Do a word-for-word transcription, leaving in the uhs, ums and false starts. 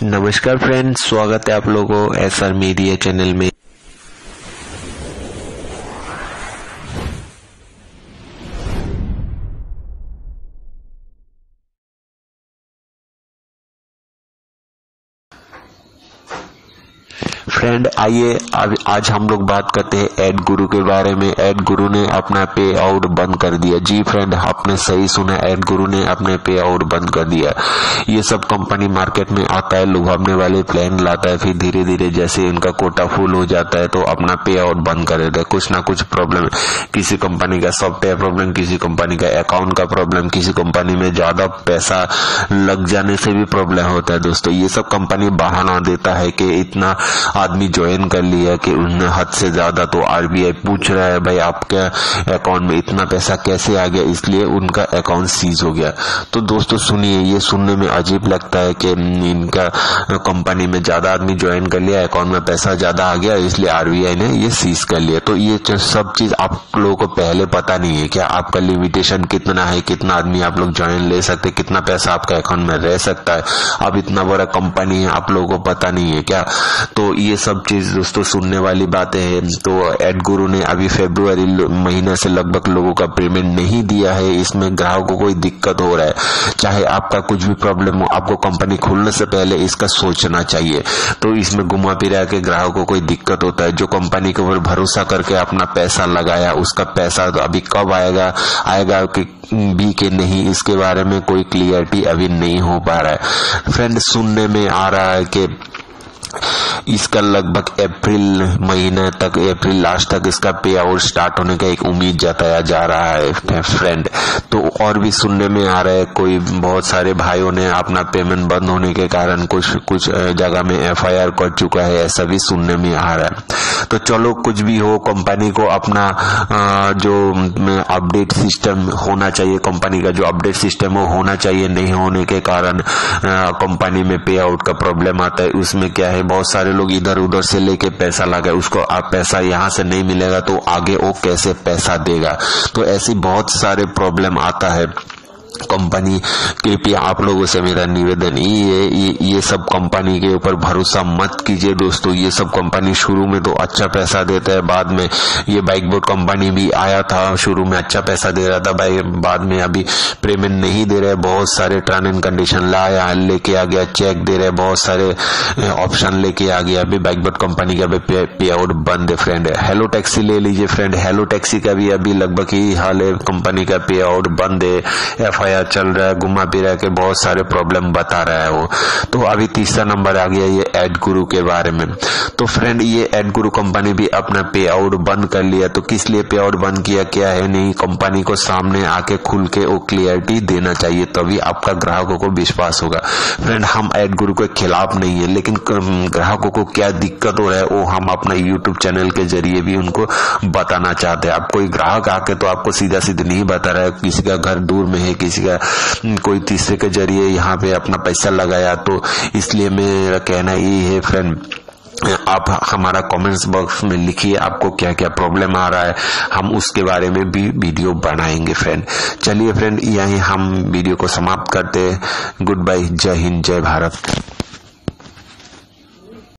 नमस्कार फ्रेंड्स, स्वागत है आप लोगों को एस आर मीडिया चैनल में। फ्रेंड आइए आज हम लोग बात करते हैं एड गुरु के बारे में। एड गुरु ने अपना पे आउट बंद कर दिया। जी फ्रेंड, आपने सही सुना, एड गुरु ने अपने पे आउट बंद कर दिया। ये सब कंपनी मार्केट में आता है, लुभावने वाले प्लान लाता है, फिर धीरे धीरे जैसे इनका कोटा फुल हो जाता है तो अपना पे आउट बंद कर देता है। कुछ ना कुछ प्रॉब्लम, किसी कंपनी का सॉफ्टवेयर प्रॉब्लम, किसी कंपनी का अकाउंट का प्रॉब्लम, किसी कंपनी में ज्यादा पैसा लग जाने से भी प्रॉब्लम होता है। दोस्तों ये सब कंपनी बहाना देता है कि इतना आदमी ज्वाइन कर लिया कि उन्हें हद से ज्यादा, तो आरबीआई पूछ रहा है भाई आपके अकाउंट में इतना पैसा कैसे आ गया, इसलिए उनका अकाउंट सीज हो गया। तो दोस्तों सुनिए, ये सुनने में अजीब लगता है कि इनका कंपनी में ज्यादा आदमी ज्वाइन कर लिया, अकाउंट में पैसा ज्यादा आ गया, इसलिए आरबीआई ने ये सीज कर लिया। तो ये सब चीज आप लोगों को पहले पता नहीं है क्या? आपका लिमिटेशन कितना है, कितना आदमी आप लोग ज्वाइन ले सकते, कितना पैसा आपका अकाउंट में रह सकता है। अब इतना बड़ा कंपनी है, आप लोगों को पता नहीं है क्या? तो ये सब चीज दोस्तों सुनने वाली बातें हैं। तो एड गुरु ने अभी फरवरी महीने से लगभग लोगों का पेमेंट नहीं दिया है। इसमें ग्राहकों को कोई दिक्कत हो रहा है। चाहे आपका कुछ भी प्रॉब्लम हो, आपको कंपनी खोलने से पहले इसका सोचना चाहिए। तो इसमें घुमा फिरा के ग्राहकों को कोई दिक्कत होता है। जो कंपनी के ऊपर भरोसा करके अपना पैसा लगाया, उसका पैसा तो अभी कब आएगा आएगा कि भी के नहीं, इसके बारे में कोई क्लियरिटी अभी नहीं हो पा रहा है। फ्रेंड सुनने में आ रहा है कि इसका लगभग अप्रैल महीने तक, अप्रैल लास्ट तक इसका पे आउट स्टार्ट होने का एक उम्मीद जताया जा रहा है फ्रेंड। तो और भी सुनने में आ रहा है, कोई बहुत सारे भाइयों ने अपना पेमेंट बंद होने के कारण कुछ कुछ जगह में एफ आई आर कर चुका है, ऐसा भी सुनने में आ रहा है। तो चलो कुछ भी हो, कंपनी को अपना जो अपडेट सिस्टम होना चाहिए, कंपनी का जो अपडेट सिस्टम वो होना चाहिए। नहीं होने के कारण कंपनी में पे आउट का प्रॉब्लम आता है। उसमें क्या है, बहुत सारे लोग इधर उधर से लेके पैसा लगा, उसको आप पैसा यहाँ से नहीं मिलेगा तो आगे वो कैसे पैसा देगा। तो ऐसी बहुत सारे प्रॉब्लम आता है कंपनी के पे। आप लोगों से मेरा निवेदन ये ये, ये सब कंपनी के ऊपर भरोसा मत कीजिए दोस्तों। ये सब कंपनी शुरू में तो अच्छा पैसा देता है, बाद में ये बाइक बोर्ड कंपनी भी आया था, शुरू में अच्छा पैसा दे रहा था भाई, बाद में अभी पेमेंट नहीं दे रहे। बहुत सारे टर्म एंड कंडीशन लाया, लेके आ गया, चेक दे रहे, बहुत सारे ऑप्शन लेके आ गया। अभी बाइक बोर्ड कंपनी का भी पे, पे आउट बंद है फ्रेंड। हेलो टैक्सी ले लीजिए फ्रेंड, हेलो टैक्सी का भी अभी लगभग ही हाल है, कंपनी का पे आउट बंद है, एफ आई आर चल रहा है, घुमा फिरा के बहुत सारे प्रॉब्लम बता रहा है वो। तो अभी तीसरा नंबर आ गया ये एड गुरु के बारे में। तो फ्रेंड ये एड गुरु कंपनी भी अपना पे आउट बंद कर लिया। तो किस लिए पे आउट बंद किया, क्या है नहीं, कंपनी को सामने आके खुल के वो क्लियरिटी देना चाहिए, तभी आपका ग्राहकों को विश्वास होगा। फ्रेंड हम एड गुरु के खिलाफ नहीं है, लेकिन ग्राहकों को क्या दिक्कत हो रहा है वो हम अपना यूट्यूब चैनल के जरिए भी उनको बताना चाहते हैं। अब कोई ग्राहक आके तो आपको सीधा सीधा नहीं बता रहा है, किसी का घर दूर में है, किसी का कोई तीसरे के जरिए यहाँ पे अपना पैसा लगाया। तो इसलिए मेरा कहना ये है फ्रेंड, आप हमारा कमेंट्स बॉक्स में लिखिए आपको क्या क्या प्रॉब्लम आ रहा है, हम उसके बारे में भी वीडियो बनाएंगे फ्रेंड। चलिए फ्रेंड यहीं हम वीडियो को समाप्त करते हैं। गुड बाय, जय हिंद, जय भारत।